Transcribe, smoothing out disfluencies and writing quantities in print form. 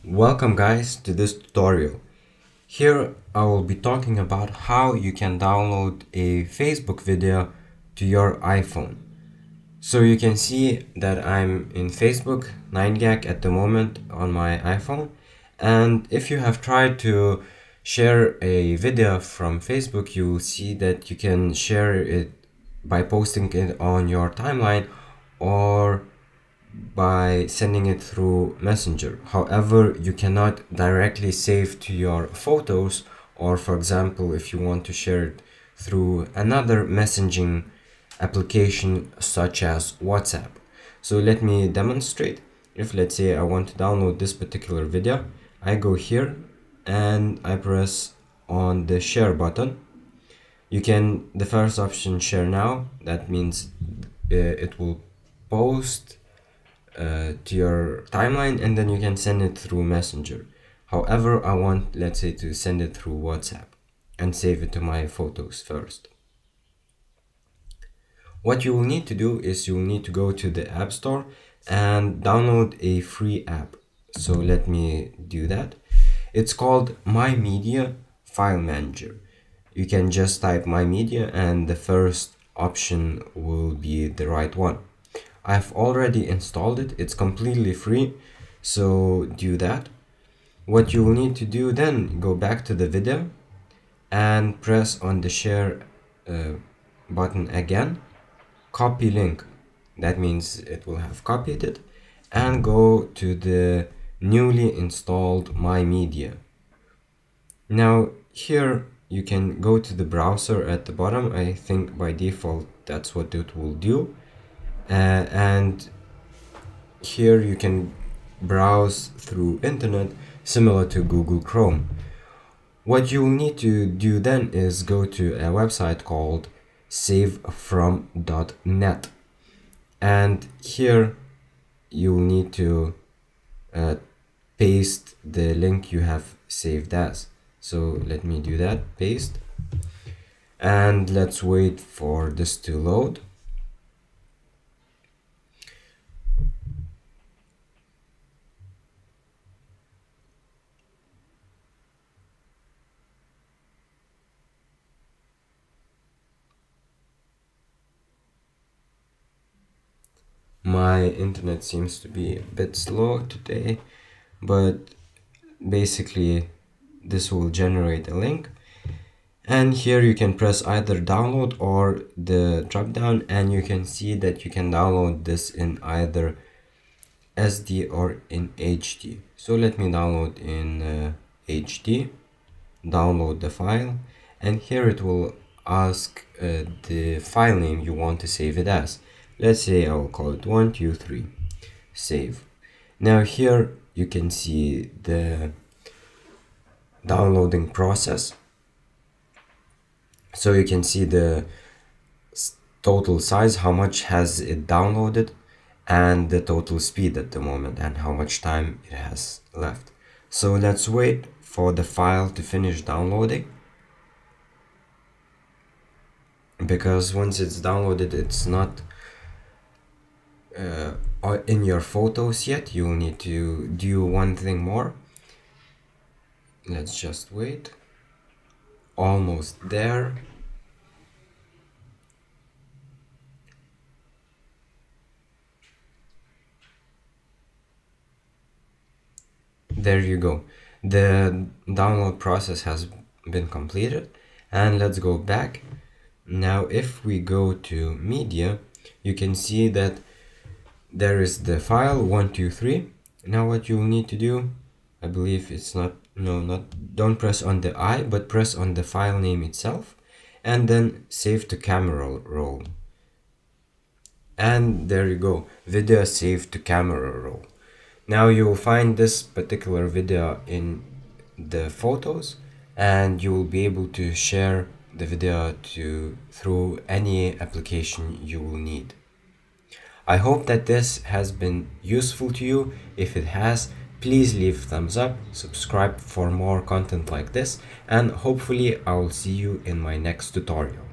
Welcome guys to this tutorial. Here I will be talking about how you can download a Facebook video to your iPhone. So you can see that I'm in Facebook 9 gig at the moment on my iPhone, and if you have tried to share a video from Facebook, you will see that you can share it by posting it on your timeline or by sending it through Messenger. However, you cannot directly save to your photos, or for example, if you want to share it through another messaging application such as WhatsApp. So let me demonstrate. If let's say I want to download this particular video, I go here and I press on the share button. You can, the first option, share now, that means it will post to your timeline and then you can send it through Messenger. However, I want, let's say, to send it through WhatsApp and save it to my photos first. What you will need to do is you will need to go to the App Store and download a free app. So let me do that. It's called My Media File Manager. You can just type My Media and the first option will be the right one. I've already installed it. It's completely free, so do that. What you will need to do then, go back to the video and press on the share button again. Copy link, that means it will have copied it, and go to the newly installed My Media. Now here you can go to the browser at the bottom. I think by default that's what it will do. And here you can browse through internet similar to Google Chrome. What you will need to do then is go to a website called savefrom.net, and here you will need to paste the link you have saved as. So let me do that, paste, and let's wait for this to load. My internet seems to be a bit slow today, but basically this will generate a link, and here you can press either download or the drop down, and you can see that you can download this in either SD or in HD. So let me download in HD, download the file, and here it will ask the file name you want to save it as. Let's say I will call it 123, save. Now here you can see the downloading process. So you can see the total size, how much has it downloaded, and the total speed at the moment, and how much time it has left. So let's wait for the file to finish downloading, because once it's downloaded, it's not in your photos yet. You will need to do one thing more. Let's just wait. Almost there. There you go. The download process has been completed, and let's go back. Now if we go to media, you can see that there is the file 123. Now what you will need to do, I believe it's not, don't press on the I, but press on the file name itself, and then save to camera roll. And there you go, video saved to camera roll. Now you will find this particular video in the photos, and you will be able to share the video through any application you will need. I hope that this has been useful to you. If it has, please leave a thumbs up, subscribe for more content like this, and hopefully I will see you in my next tutorial.